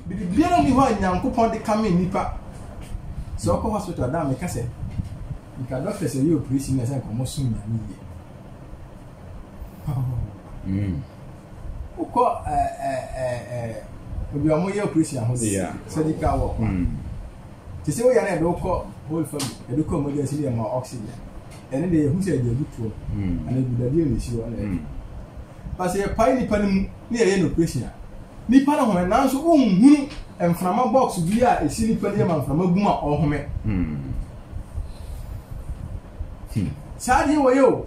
biara ni ho Nyankopon de come nipa so ko hospital da me ka say the doctor say you operation na say komo sun na ni uko obi amo ye operation ho surgical work ti say we ya na do ko whole family e do ko emergency dey ma oxygen and dey who say dey butuo and e bi da dey ni si wona parce que pai ni panim ni ye no operation ni pa na ho na so unhunu enframa box bi a esi ni pa dey ma enframa gum a ohome Sadi wo yo.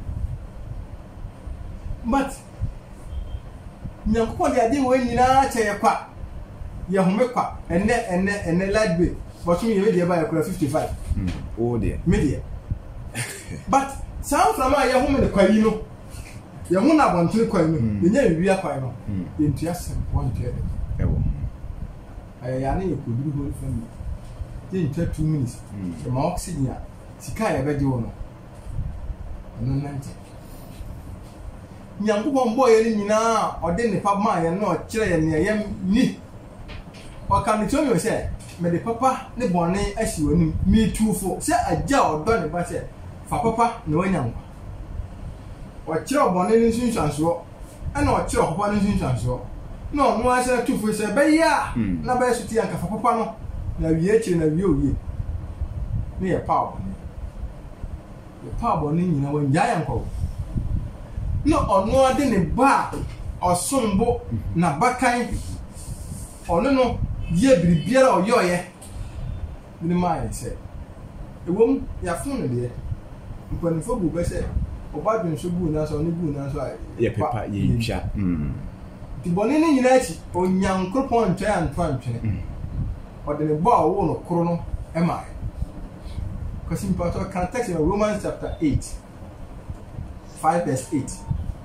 But Nyankopon de ade wo nyina che kwa. Ye home kwa. Enne ladbe. But me ye dey buy 55. Oh dear. Media. But sound from ye home de kwa yi no. Ye hu na bontre kwa yi no. Ye nya wi akwa yi no. Ye ntua sem won tue de. Ewo. Ya na ye koduru ho family. Ye ntua 2 minutes. E ma oxygen a sika ye be di wo no. No nante. Nyankopon boy ye nyina ode ne papa ye no kire ye ne ye ni. O kan to me say me de papa ne bone asi wani me tufo say aja odo ne ba say fa papa ne wanyanwa. O kire bone ni sunsanso e na o kire papa ni sunsanso. No no ase tufo say be ya na ba su ti anka fa papa no na wie kire na wie owie. Ne ye pa the power ni nyina wan giant ko no ono ade ne ba osombo na bakan ono no ye biribiara oyoye ni mai se ewom ya fun ne de mpanifo bu be se obadun so bu na so ne bu na so ye pepa ye ntwa ti boni ni nyina achi onyankopon ntwa antwantwe ode ne ba wo no koro no e mai. Because in part of context in Romans chapter 8, 5 verse 8.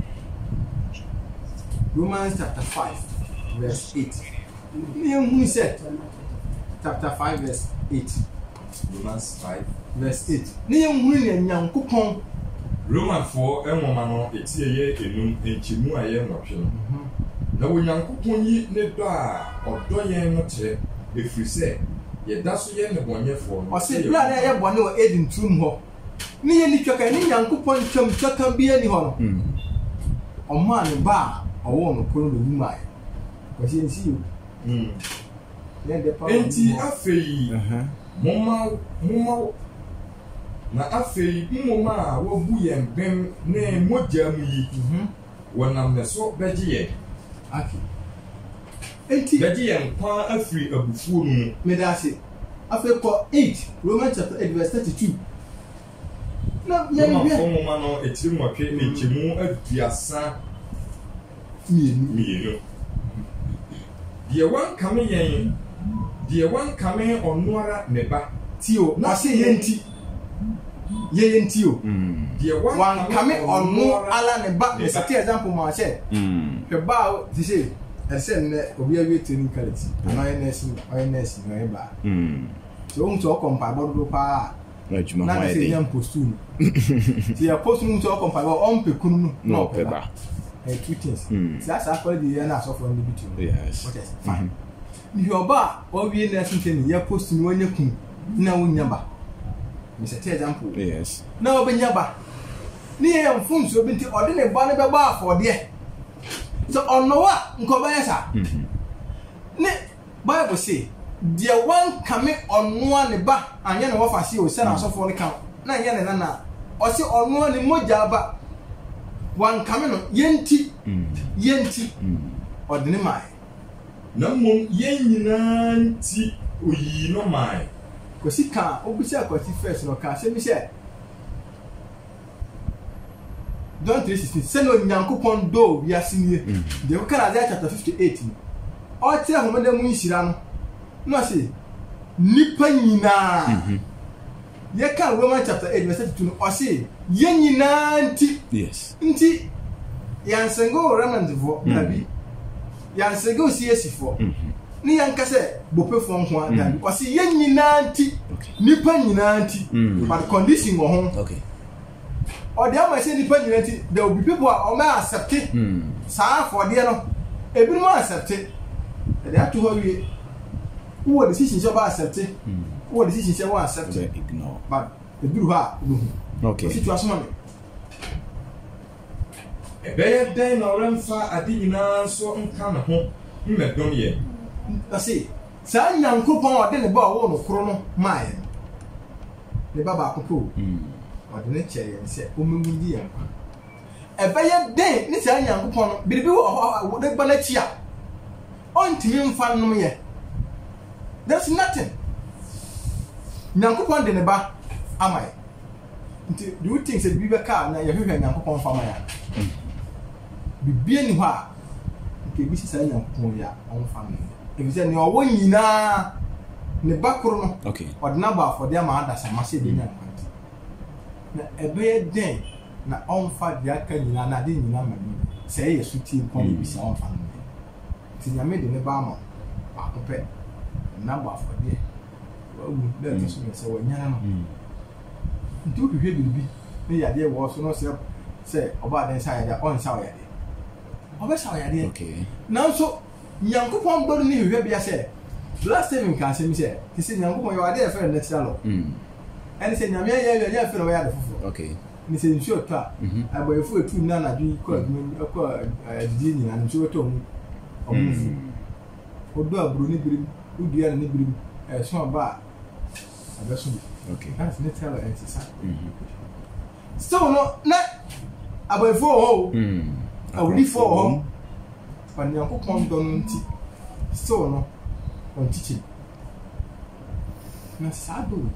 Romans chapter 5 verse 8. Who said chapter 5 verse 8. Romans 5 verse 8. Nyankopon Romans 4 enwoma no etieye enum enchimu aye nwotwe no. Na wo Nyankopon yi ne do a odo yen no kire efrise ye da so ye ne bonyefo no. O se bla na ye bone o edin trum ho. Ni ye ni twaka ni Nyankopon twam twaka bia ni ho no. O ma ne ba owo no koro no mu aye. Ko se nsi yo. Enti afei mumma na afei mumma wo bu ye mbem ne mogya mu yi wonam ne so beje aki enti beje ye nkwa afiri abufuo mu medase afei ko 8 Romans chapter 8 verse 32 na ye mumma no etiri mwatwe enchemu aduasa mienu the one coming yen the one coming onwara neba tio na se yenti o the one coming onwo ala neba me sati example ma che pe ba ti se esen ne obi awie training quality na INS no e ba so un to kompa bodo pa na na se nyam postu ti ya postu un to kompa bo on pe kunu no pe ba two things that's actually the na so from the between yes what is fine if your ba o wie na something ya post ni wanya kun na wonya ba me set example yes na obenya ba ni ye mfun so binti ode ne ba ne be ba afode so ono wa nko ba yesa ne Bible say the one coming ono ne ba anya na wo fa si o se na so for ne kan na anya ne na o se ono ne moja ba one coming no yenti ordinary mai na mom yen nyina nti oyi no mai ko sika obisa akwati first no ka se mi se don't 316 se no Nyankopon do wi asini de ko kana Isaiah chapter 58 o tire ho mede mu nhira no no se nipa nyina ye ka Romans chapter 8 verse 22 o se yen nyina nti yes nti yansengo remnant vo nabi yansego CS fo ni yankase bopefo nko adabi o se yen nyina nti nipa nyina nti but condition go ho okay o de am say nipa nyina nti there will be people o ma accept saa for de no ebi mo accept they have to hurry. Who are decisions about accepting? Who are decisions you want accepting? Ignore. But the blue heart. Okay. Situation money. Ebeye den na remfa ade nyina so nka ne ho mmedom ye. I say, Sa Nyankopon ode ne ba wo no kro no mae. Ne baba akoko. Ode ne cheye se o memudi yan. Ebeye den ni sa Nyankopon no biribi wo de gba na chia. Ontimi mfa no ye. There's nothing. Nyankopon de ne ba amae. Do you think say bibe ka na ye hwehwe Nyankopon fa ya? Bibie ni ho a nke bi sisa Nyankopon ya on fa no. If say ne owo nyina ne bakoro no. Okay. Odna ba for dem ma ada sama se de Nyankopon. Na ebe den na on fa dia ka nyina na de nyina ma bi. Say ye suti kon bi sa on fa no. Ti nyame de ne ba ma akope. Na ba for dia. Wa wu de to so say wa nyana no. Nti o hwehwe bibi ne yade wo so no say oba den sa yade on sa yade. Oba sa yade. Okay. Now so Nyankopon gbodu ni hwehwe bia say last time in can say me say he say Nyankopon you are there for natural law. And say nyame ya fe no ya de fofo. Okay. Ni say nsuo to a aboyefu etu na na dwi ko di ni na nsuo to mu. Omufu. Odo aburu ni birim, udua ni birim. So ba abeso. Okay. That's natural exercise. So no na aboyefu ho. Awudi for ho. But Nyankopon don nti. So no on teaching. Na sadu.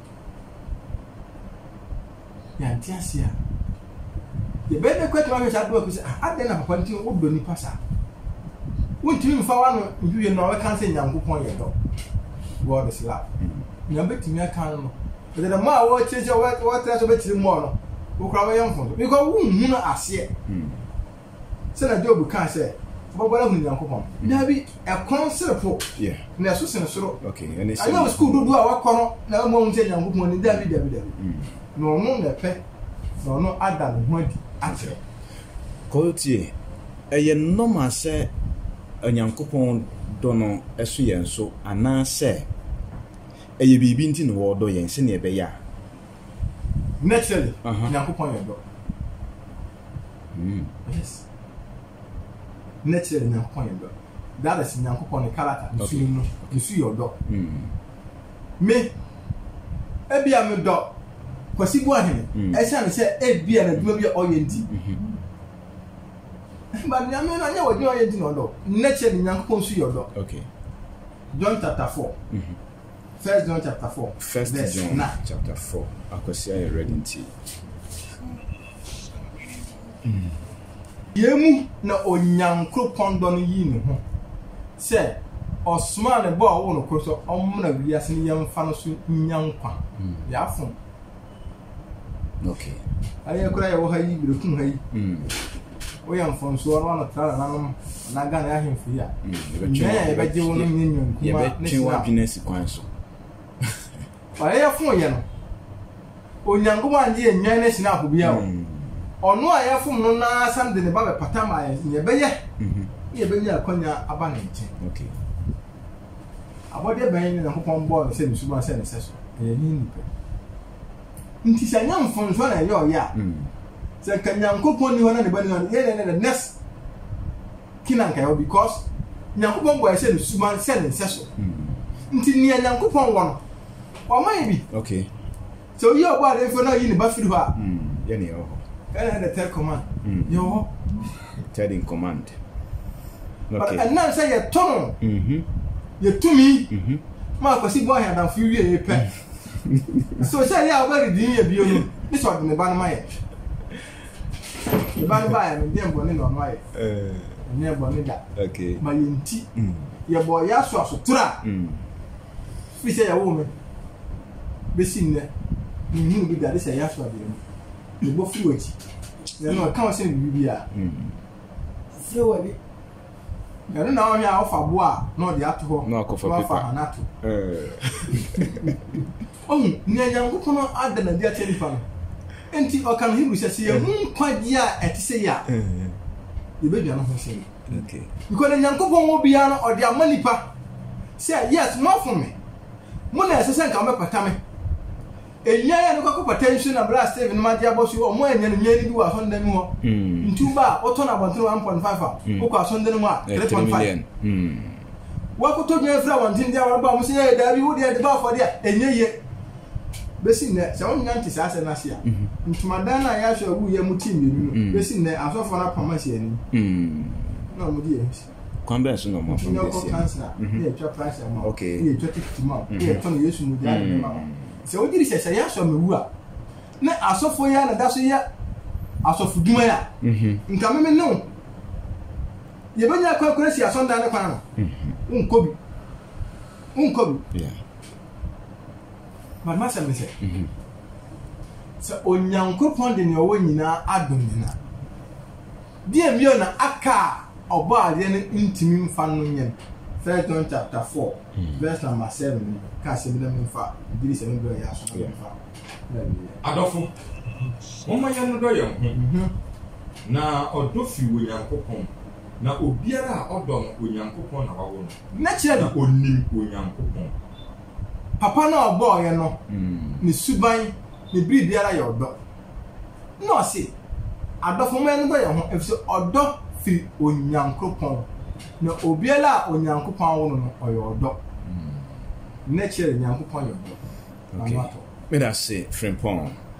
Ya ntiasia. Ye be de kwetwa me sadu ko say ade na papa nti wo do ni pasa. Wontimi mfa wa no nhwie no we kan say Nyankopon ye do. God is love. Nyambetimi aka no. But the ma wo cheche wo tra so betiri mo no. Wo kra we yamfo. Because wo hu no ase. Say na Job kan say Bobala hu Nyankopon. Na bi e kon serepo. Yeah. Na so sen soro. Okay. And it's I know school do a wakono na mo hu say Nyankopon ni David. No no na pe. No Adam hu adi atre. Kotie. Eye normal say Nyankopon dono esu yen so ana say eye bibi nti no wo do yen se ne be ya. Naturally. Nyankopon ye do. Yes. Naturally Nyankopon ye do. That is Nyankopon character. Nsu no. Nsu your do. Me ebia me do. Kwasi bu ahene. E say me say ebia na duma bia oyenti. But nyame na nya wodi oyenti no do. Naturally Nyankopon nsu your do. Okay. John chapter 4. First John chapter 4. First John chapter 4. Akosia you ready nti. Yemu na Onyankopon do no yi ne ho. Se osma ne bo a wo no kroso omna wiase ne yemfa no so nyankwa. Ya fon. Okay. Aye kura ye wo ha yi birekun ha yi. O yam fon so no na tra na no na ga na ahemfu ya. Ye be je wo no nyenyon kuma ye be twen wa business kwan so. Aye fon ye no. Onyankopon anje enyan na snap bia wo. Ono a yefum no na asam de ne ba be patama ye be ye. Ye be nya akonya aba na nche. Okay. Abode ben ni Nyankopon bo no se ni suma se ne seso. Ye ni ni pe. Nti se nya mfon so na ye o ya. Se kan Nyankopon ni hona ne ba ni hona ye ne the next kinan ka yo because Nyankopon bo se ni suma se ne seso. Nti ni Nyankopon wo no. O mai bi. Okay. So you obo ade fo na yi ni ba firi ho a. Ye ne ho. And the third command. Yo. Third in command. Okay. But now say you turn. You to me. Ma kwasi boy and am fury e pe. So say ya very din ye bio no. This one the ban my. The ban buy am dem boni no no aye. Ne boni da. Okay. Ma yenti. Ye boy ya so tura. Fi say ya wo me. Be sin ne. Ni bi da say ya so bi. The go free with you know can say bibia free with ya no na ohia ofa bo a no de ato ho no akofa paper anato ni Nyankopon ada na dia tell pa enti o kan Hebrew say ye nkwa dia etise ya ye be dua no ho say Okay. Because the Yankopon will be an or their money pa. Say yes, more for me. Money as a second come up at me. A year and a potential of last seven my dear boss you or more than you do a hundred more. In 2 bar or turn about 1.5 who are Sunday more 3.5. What could you have one thing there about say that you would have the bar for there a year? Bessin there, some yankees as an Asia. Into Madonna, I ask you who you mutim. Bessin there, I saw for a promotion. No, dear. Converse no more from this cancer. Here, price. Okay. Here, 20 months. Here, 20 years from the so what did he say? I saw me. Now, I saw for you, and that's a year. I saw for Dumaya. In coming, no. You bring your concurrency as on the panel. Uncobi. Yeah. But Master me say. So, on young coupon in your way, Nina, Adonina. Dear Miona, Aka, or bar, the intimate fan. 1 John chapter 4, verse number 7. Can't see them in fact. This is a very young. Adolfo. Mama yan do yam. Na odofi wo Nyankopon. Na obiara odom Onyankopon na wawo no. Naturally, onim Onyankopon. Papa na obo ye no. Ni suban, ni bri biara ye odo. No say. Adolfo mo yan do ye ho efso odo fi Onyankopon. Na obiara Onyankopon wo no oyo odo. Naturally Nyankopon yo odo. Okay. Me that say Frimpong.